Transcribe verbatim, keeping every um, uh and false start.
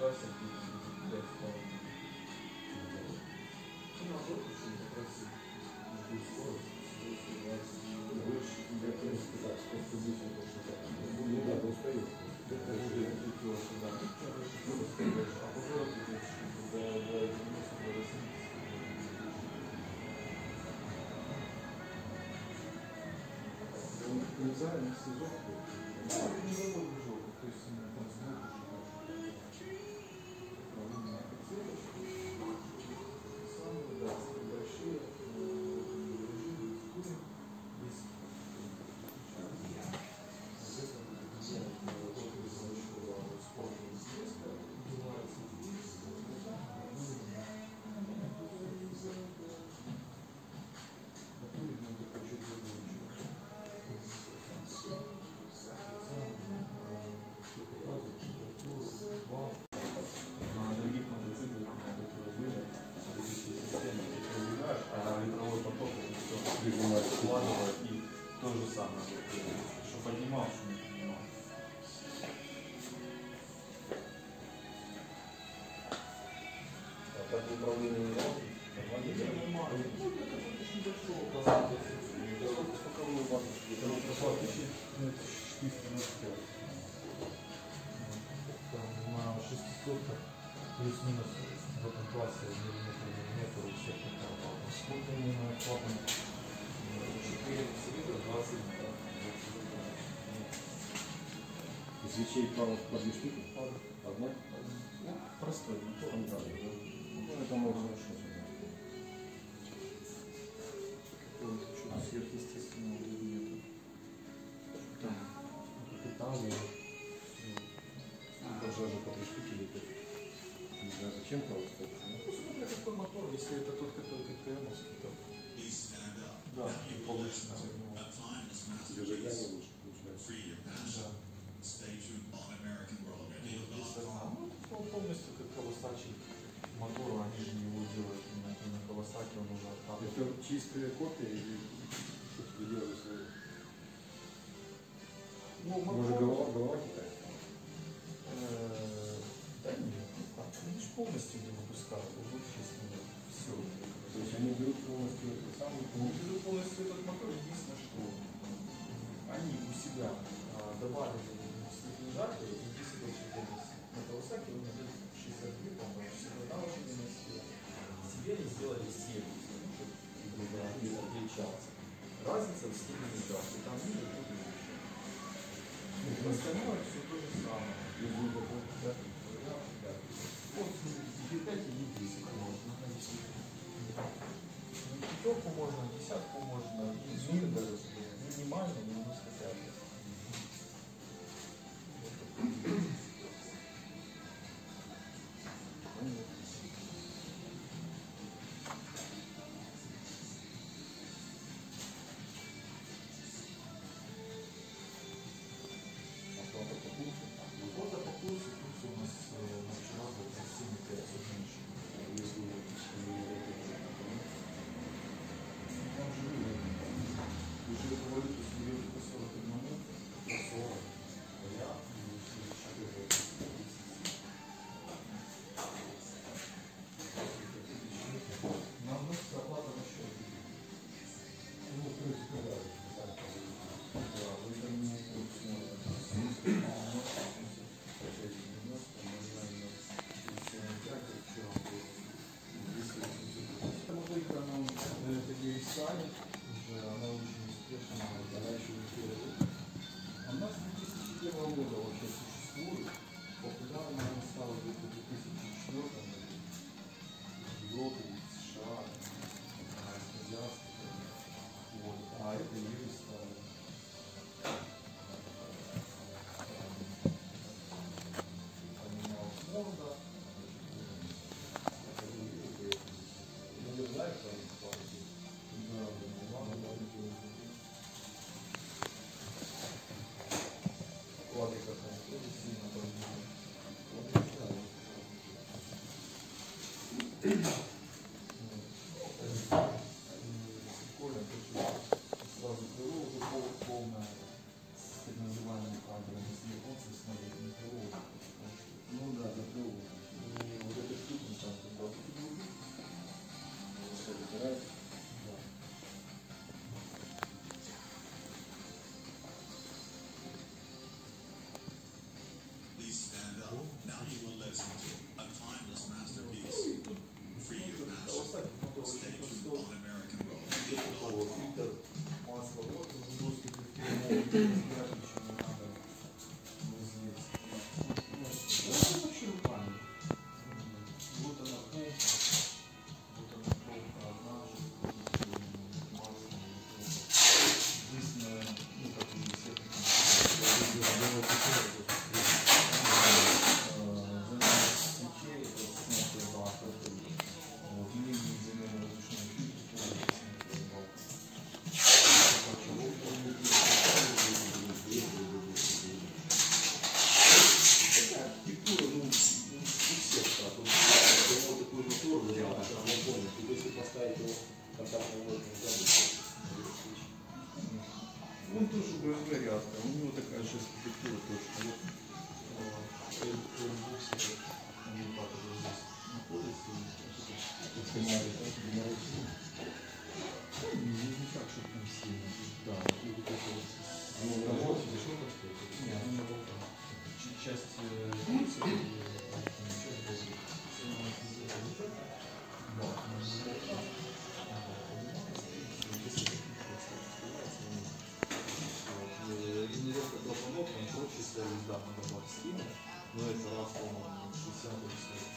трассе где-то в половине. Ну, наоборот, еще как раз жду скорость, сто двадцать. Больше, я в принципе, так, сто десять больше так. Ну, да, то устаю. Это уже летело сюда. А по городу идешь до девяносто, до восемьдесят. Полицайный сезон. Да, не завод движок, то есть там смотришь, управление офицеров, самые, да, большие режимы, курим, без спорта естественно, убивается. На других мотоциклах у меня такие были, системы, которые убираешь, а ветровой поток все складывает и то же самое. Что поднимал, что не поднимал. А так управление не может? Нормально. Ну, для какого-то небольшого класса. Сколько вы банки? Это вот тысяча четыреста на пять. Там на шестисотках плюс-минус в этом классе миллиметр миллиметр у всех такого. Сколько именно клапан? четыре цилиндра, двадцать литров. Свечей по две штуки? Одна? Ну, простой мотор. Ну, это можно хорошо. Что-то сверхъестественного нету. Там капиталы. Даже же по три штуки летит. Не знаю, зачем кого кстати. Ну, смотря какой мотор, если это тот, который КТМовский, то да, и получится на него. Зажигание лучше получается. Да. Ну, полностью как Kawasaki мотору, они же его делают именно на Kawasaki, он уже откатывает. Это чистая копия или что тебе делали свою? Ну, Может, мотор... голова, голова китайская? Э, да нет, ну как, они же полностью не выпускают, вообще с ними все. То есть они берут полностью это самое? Они берут полностью этот мотор, единственное, что они у себя а, добавили стабилизаторы, и если вы на Kawasaki, он идет шестьдесят три, по-моему, всегда очень носил. Себе они сделали сервис, чтобы не отличался. Разница в стабилизации, там ниже, тут выше. Остальное все то же самое. Да. Да. Вот и пять, и десять можно. Пятерку можно, десятку можно, и мир даже минимально, девяносто пять. Оплата по курсу, курс у нас на вчера был семь пятьсот меньше. Если Там же выгодно. Уже эту валюту сменили по сорок один, по сорок. Я нам вносится оплата на счет. ну, в принципе, да. Да, вы там не Моделька нам перестали, уже она очень успешна, она еще не первая. Она с две тысячи первого года вообще существует. Популярна она стала где-то в две тысячи четвёртом году. В Европе, в США, азиатских. Вот. А это ее старая. Поменялась морда. Ну, не знаю, что они платят. Да, да, ладно, ладно. Вклады какая тоже сильно поменялась. Вот не знаю. Коля, сразу крыло уже пол- полное с так называемыми кадрами, с японцев смотреть, не крыло. Ну да, это Kawasaki мотор очень простой. Ничего такого. Фильтр, масло, вот, жесткий фильтр, ничего не надо. Вот здесь. Ну, это вообще руками. Вот она полка. Вот она полка одна же. Масло. Единственное, ну как и все Он тоже бэ эм вэ рядка, у него такая же архитектура точно. Вот Airbus, они так вот здесь находятся. Не так, что там сильно. Да, и вот это вот. Ну, Там вот, вот, зачем так стоит? нет, они вот там. Ч- Часть кольца и часть базы. Все у нас сделано вот это. Да, у нас сделано. Генерировка клапанов, там проще ставить, да, на добавить стимул, но это раз, по-моему, шестьдесят или сорок.